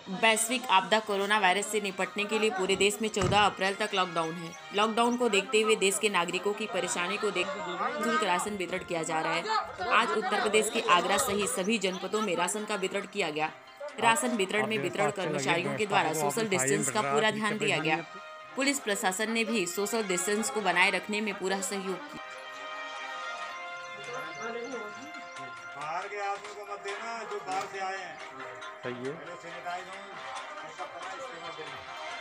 वैश्विक आपदा corona virus से निपटने के लिए पूरे देश में 14 अप्रैल तक लॉकडाउन है। लॉकडाउन को देखते हुए देश के नागरिकों की परेशानी को देखते निःशुल्क राशन वितरण किया जा रहा है। आज उत्तर प्रदेश के आगरा सहित सभी जनपदों में राशन का वितरण किया गया। राशन वितरण में वितरण कर्मचारियों के द्वारा सोशल डिस्टेंस का पूरा ध्यान दिया गया। पुलिस प्रशासन ने भी सोशल डिस्टेंस को बनाए रखने में पूरा सहयोग किया। बाहर के आदमी को मत देना, जो बाहर से आए हैं। सही है। सैनिटाइज हो, ऐसा करना, इसके मत देना।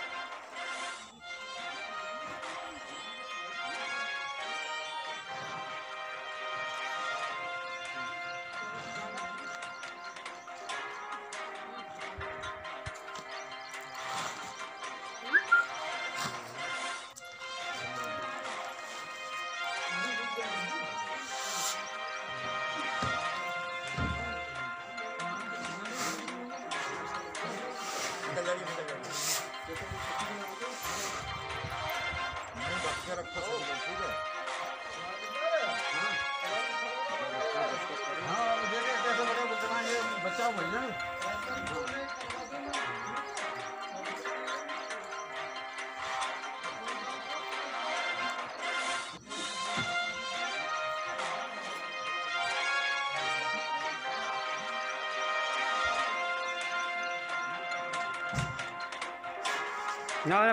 बच्चा भैया ना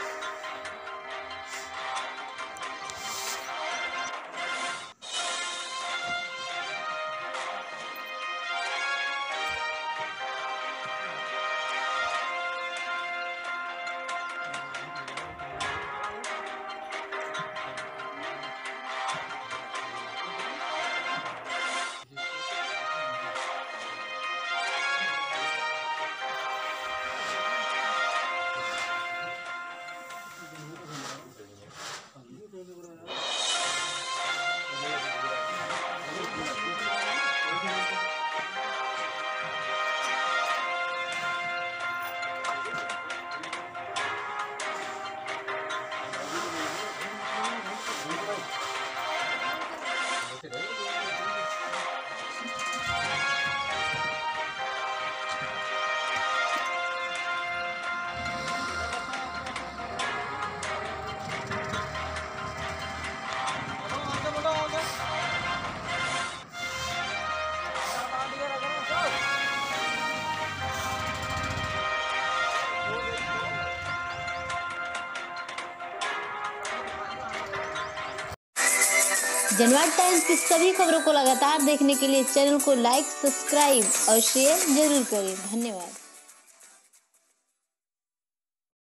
जनवाद टाइम्स की सभी खबरों को लगातार देखने के लिए चैनल को लाइक, सब्सक्राइब और शेयर जरूर करें। धन्यवाद।